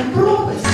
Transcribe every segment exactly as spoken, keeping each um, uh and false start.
пропасть.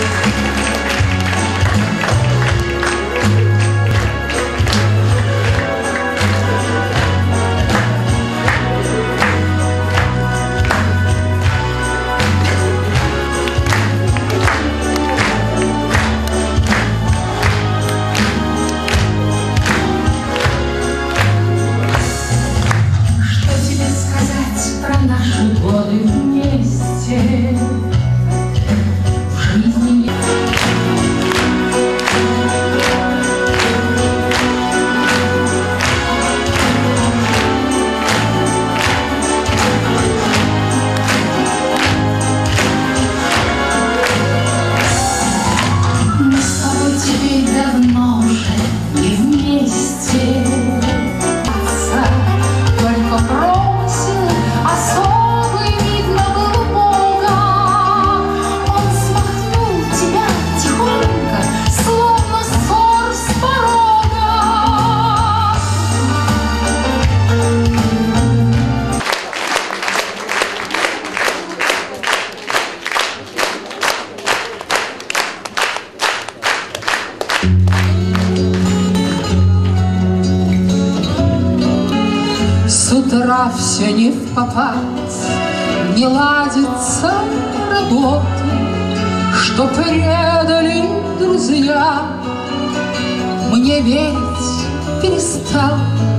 С утра все не впопад, не ладится работа, что предали друзья. Мне верить перестал,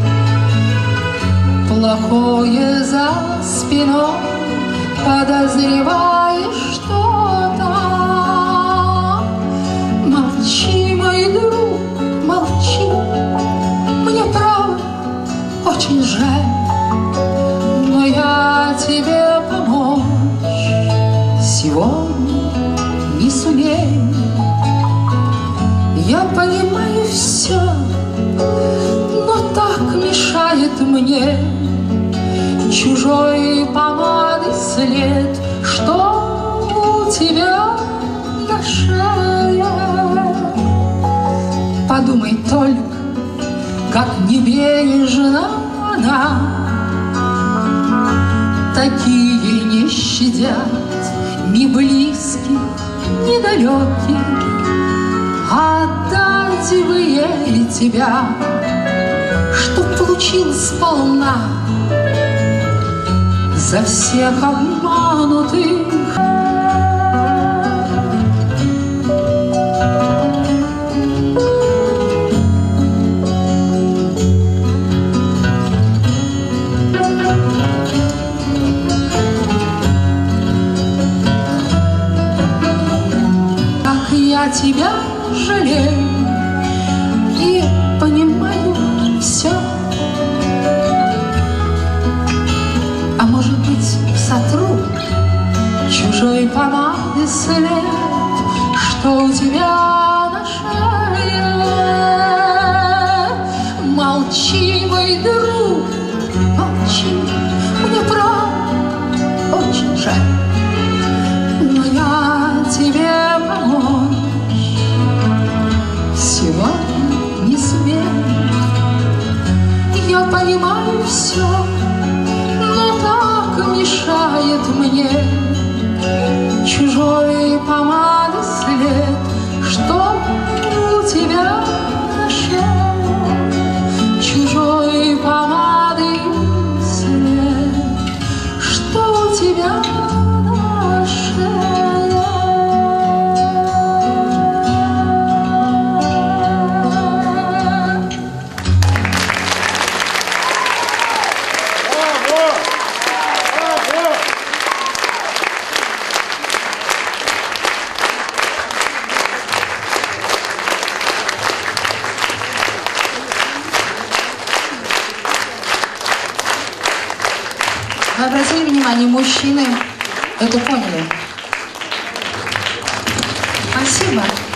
плохое за спиной подозреваешь что-то. Молчи, мой друг, молчи, мне право очень жаль, но я тебе помочь сегодня не сумею. Я понимаю все, но так мешает мне чужой помады след, что у тебя на шее. Подумай только, как небрежна она, такие не щадят ни близких, ни далеких. Отдать бы ей тебя, чтоб получил сполна за всех обманутых. Я тебя жалею и понимаю все. А может быть, сотру чужой помады след, что у тебя на шее. Молчи, мой друг, молчи, мне правда очень жаль, но я тебе помочь сегодня не сумею. Я понимаю все, но так мешает мне чужой помады след, что у тебя на шее. Чужой помады след, что у тебя на шее. Вы обратили внимание, мужчины это поняли. Спасибо.